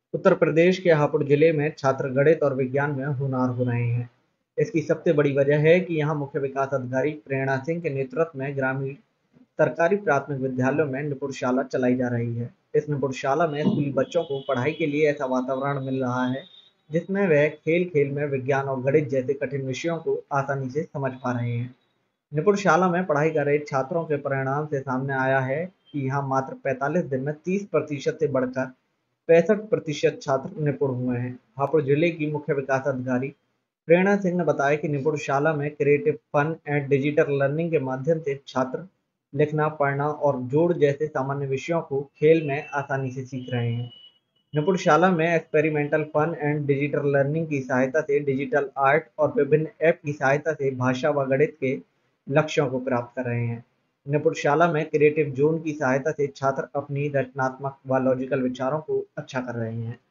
उत्तर प्रदेश के हापुड़ जिले में छात्र गणित और विज्ञान में होनहार हो रहे हैं। इसकी सबसे बड़ी वजह है कि यहाँ मुख्य विकास अधिकारी प्रेरणा सिंह के नेतृत्व में ग्रामीण सरकारी प्राथमिक विद्यालयों में निपुणशाला चलाई जा रही है। इस निपुणशाला में स्कूली बच्चों को पढ़ाई के लिए ऐसा वातावरण मिल रहा है जिसमें वह खेल खेल में विज्ञान और गणित जैसे कठिन विषयों को आसानी से समझ पा रहे हैं। निपुणशाला में पढ़ाई कर रहे छात्रों के परिणाम से सामने आया है कि यहाँ मात्र 45 दिन में 30% से बढ़कर 65% छात्र निपुण हुए हैं। हापुड़ जिले की मुख्य विकास अधिकारी प्रेरणा सिंह ने बताया कि निपुणशाला में creative fun and digital learning के माध्यम से छात्र लिखना, पढ़ना और जोड़ जैसे सामान्य विषयों को खेल में आसानी से सीख रहे हैं। निपुणशाला में experimental fun and digital learning की सहायता से डिजिटल आर्ट और विभिन्न ऐप की सहायता से भाषा व गणित के लक्ष्यों को प्राप्त कर रहे हैं। निपुणशाला में क्रिएटिव जोन की सहायता से छात्र अपनी रचनात्मक व लॉजिकल विचारों को अच्छा कर रहे हैं।